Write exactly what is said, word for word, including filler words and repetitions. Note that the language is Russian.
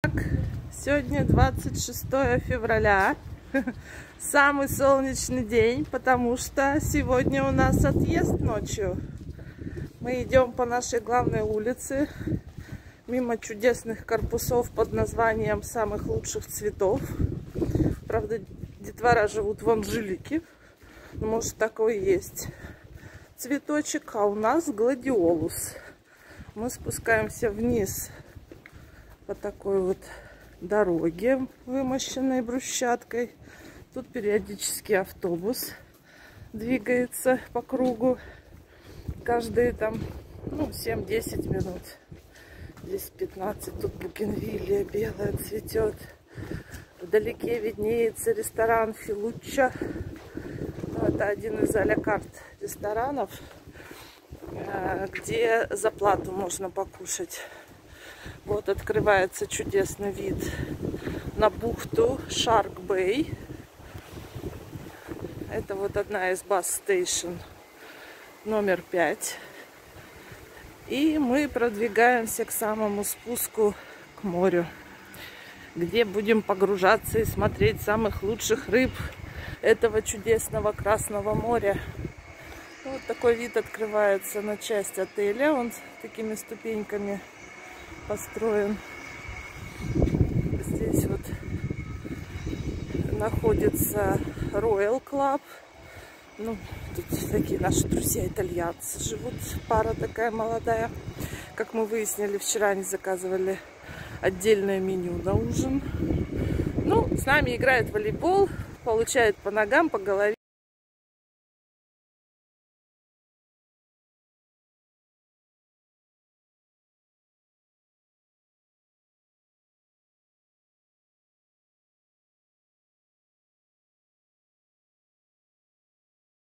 Итак, сегодня двадцать шестое февраля, самый солнечный день, потому что сегодня у нас отъезд ночью. Мы идем по нашей главной улице, мимо чудесных корпусов под названием самых лучших цветов. Правда, детвора живут в Анжелике, но может такое есть цветочек, а у нас гладиолус. Мы спускаемся вниз по такой вот дороге, вымощенной брусчаткой. Тут периодически автобус двигается по кругу. Каждые там ну, семь-десять минут. Здесь пятнадцать. Тут бугенвиллия белая цветет. Вдалеке виднеется ресторан Филучча. Это один из а-ля карт ресторанов, где за плату можно покушать. Вот открывается чудесный вид на бухту Шарк-Бэй. Это вот одна из бас-стейшн номер пять. И мы продвигаемся к самому спуску к морю, где будем погружаться и смотреть самых лучших рыб этого чудесного Красного моря. Вот такой вид открывается на часть отеля. Он с такими ступеньками построен. Здесь вот находится Royal Club. Ну, тут такие наши друзья-итальянцы живут. Пара такая молодая. Как мы выяснили, вчера они заказывали отдельное меню на ужин. Ну, с нами играет в волейбол, получает по ногам, по голове.